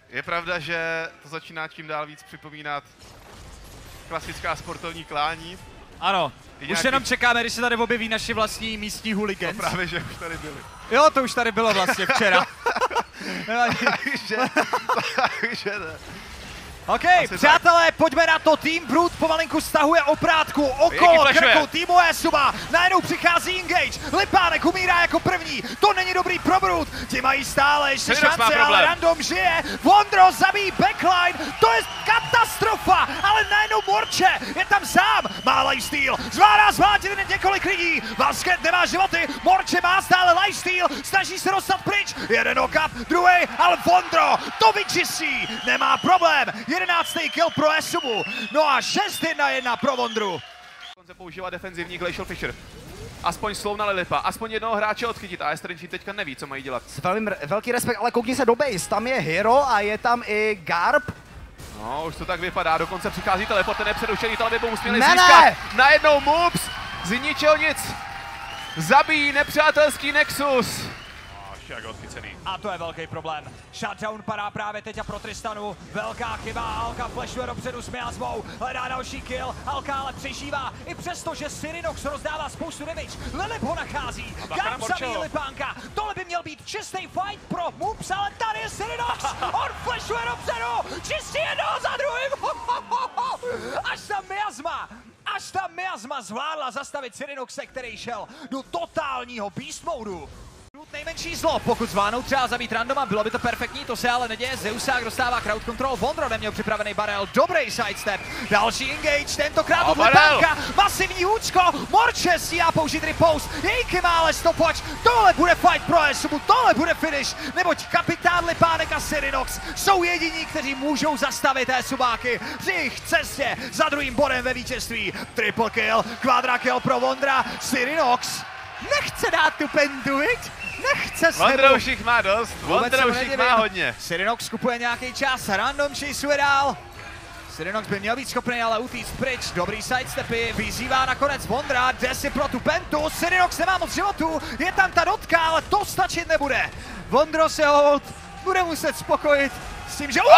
Je pravda, že to začíná čím dál víc připomínat klasická sportovní klání. Ano, už jenom čekáme, když se tady objeví naši vlastní místní hooligans. No právě, že už tady byli. Jo, to už tady bylo vlastně včera. takže ne. OK, přátelé, pojďme na to. Team Brute pomalinku stahuje oprátku okolo krku týmu Esuba. Najednou přichází engage. Lipánek umírá jako první. To není dobrý pro Brute. Ti mají stále ještě šance, ale Random žije. Vondro zabíjí backline. To je katastrofa. Ale najednou Morče je tam sám. Má lifesteal. Zvládá zvlátit několik lidí. Basket nemá životy. Morče má stále lifesteal. Snaží se dostat pryč. Jeden knock-up, druhý, ale Vondro to vyčistí. Nemá problém. 11. kill pro Esubu, no a 6-1-1 pro Vondru. Se používá defenzivní Glacial Fisher. Aspoň slov na Lilipa, aspoň jednoho hráče odchytit a Estrenčí teďka neví, co mají dělat. Velký respekt, ale koukni se do base, tam je Hero a je tam i Garb. No, už to tak vypadá, dokonce přichází teleport, ten nepředušený, taleby by uspěli získat. Najednou Moops, z ničeho nic, zabíjí nepřátelský Nexus. Jak odchycený. A to je velký problém. Shutdown padá právě teď a pro Tristanu. Velká chyba, Alka flashuje dopředu s miasmou. Hledá další kill, Alka ale přežívá. I přesto, že Sirinox rozdává spoustu damage. Lilip ho nachází. Garb zabíjí Lipánka. Tohle by měl být čistý fight pro Moops, ale tady je Sirinox. On flashuje dopředu. Čistě jednoho za druhým. Až ta miasma zvládla zastavit Sirinoxe, který šel do totálního beast modu. Nejmenší zlo, pokud zvládnou třeba zabít randoma, bylo by to perfektní, to se ale neděje. Zeusák dostává crowd control, Vondro neměl připravený barel, dobrý sidestep, další engage, tentokrát od Lipánka, masivní hůčko, Morče stíhá použít ripost, Jejky má ale stopwatch, tohle bude fight pro Esubu, tohle bude finish, neboť kapitán Lipánek a Sirinox jsou jediní, kteří můžou zastavit Esubáky při jejich cestě za druhým bodem ve vítězství. Triple kill, quadra kill pro Vondra, Sirinox nechce dát tu pendu, viď? Nechce se Vondroušich má dost, Vondroušich má hodně. Sirinox skupuje nějaký čas, Random chaseuje dál. Sirinox by měl být schopný ale utíct pryč, dobrý sidestepy, vyzývá nakonec Vondra, jde si pro tu pentu, Sirinox nemá moc životu, je tam ta dotka, ale to stačit nebude. Vondro se hold bude muset spokojit s tím, že...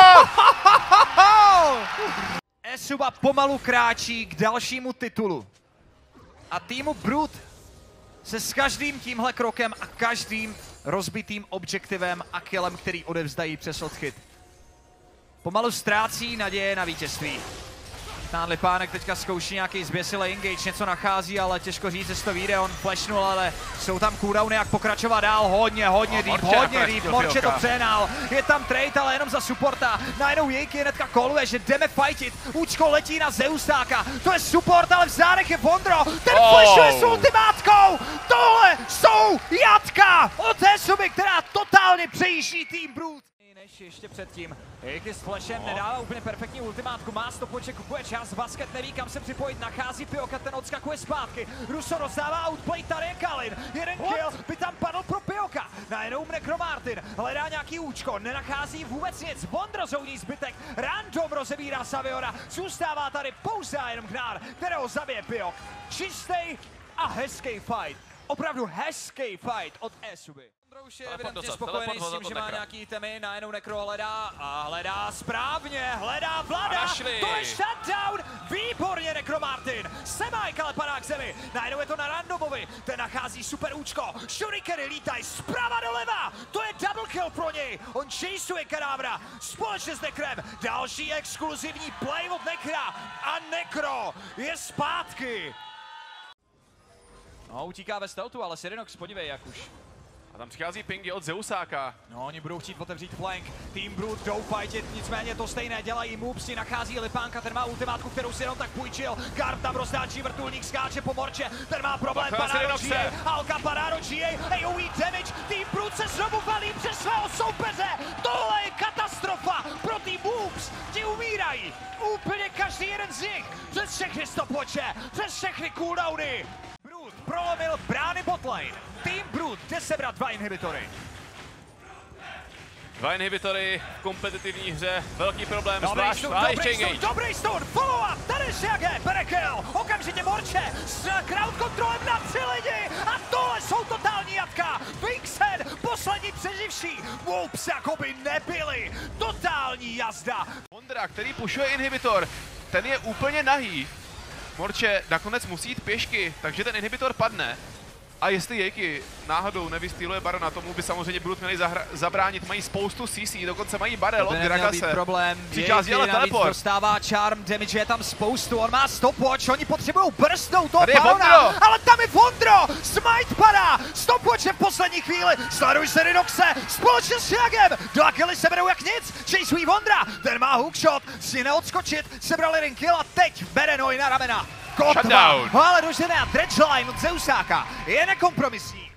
Esuba pomalu kráčí k dalšímu titulu. A týmu Brute se s každým tímhle krokem a každým rozbitým objektivem a killem, který odevzdají přes odchyt, pomalu ztrácí naděje na vítězství. Ten Lipánek teďka zkouší nějaký zběsilý engage, něco nachází, ale těžko říct, jestli to vyjde, on flashnul, ale jsou tam cooldowny, jak pokračovat dál, hodně deep, Morče to přehnal, je tam trade, ale jenom za supporta, najednou Jejky hnedka koluje, že jdeme fightit, účko letí na Zeusáka, to je support, ale v zádech je Vondro, ten flashuje s ultimátkou, tohle jsou jatka od Esuby, která totálně přejíždí tým Brute. Než ještě předtím, Jejky s flashem nedává úplně perfektní ultimátku, má stopoče, kupuje čas, Basket neví kam se připojit, nachází Pioka, ten odskakuje zpátky, Russo rozdává outplay, tady je Kalin, jeden kill by tam padl pro Pioka, najednou Necromartin, hledá nějaký účko, nenachází vůbec nic, Vondro zouní zbytek, Random rozebírá Saviora, zůstává tady pouze jenom Gnár, kterého zabije Piok, čistý a hezký fight, opravdu hezký fight od Esuby. Už je evidentně spokojený s tím, že má nějaký itemy, najednou Necro hledá a hledá správně, hledá Vlada, to je shutdown, výborně Necromartin, Semajk ale padá k zemi, najednou je to na Randomovi, ten nachází super účko, shurikeny lítají zprava doleva, to je double kill pro něj, on chaseuje Kadávra, společně s Necrem, další exkluzivní play od Necra a Necro je zpátky. No, utíká ve stealthu, ale Sirinox, podívej jak už. A tam přichází pingy od Zeusáka. No, oni budou chtít otevřít flank. Team Brute jdou fightit, nicméně to stejné dělají Moopsi, nachází Lipánka, ten má ultimátku, kterou si jenom tak půjčil. Garb tam roztáčí vrtulník, skáče po Morče, ten má problém, padá do GA, Alka padá do GA, AOE damage, Team Brute se znovu valí přes svého soupeře. Tohle je katastrofa pro Team Moops, ti umírají. Úplně každý jeden z nich, přes všechny stopwatche, přes všechny cooldowny. Brute prolomil brány botlane. Team Brute jde sebrat 2 inhibitory. 2 inhibitory v kompetitivní hře, velký problém, zvlášť dobrý stun, follow up, tady Shage, Berekel, okamžitě Morče s crowd controlem na 3 lidi a tohle jsou totální jatka. Vixen po poslední přeživší. Whoops jakoby nebyli. Totální jazda. Vondra, který pušuje inhibitor, ten je úplně nahý. Morče nakonec musí jít pěšky, takže ten inhibitor padne. A jestli Jakey náhodou nevystýluje Barona, tomu by samozřejmě Brut měli zabránit. Mají spoustu CC, dokonce mají barel od Gragase. Problém. Přichází ale teleport. Dostává charm, damage je tam spoustu, on má stopwatch, oni potřebují brstnout toho Barona. Barona, ale tam je Vondro, smite padá, stopwatchem v poslední chvíli, sleduj se Rinoxe, společně s Shagem, dva killy se berou jak nic, chaseují Vondra, ten má hookshot, si neodskočit, sebral jeden kill a teď bere Noi na ramena. Kotva, ale dožené a Dredgeline od Zeusáka je nekompromisní.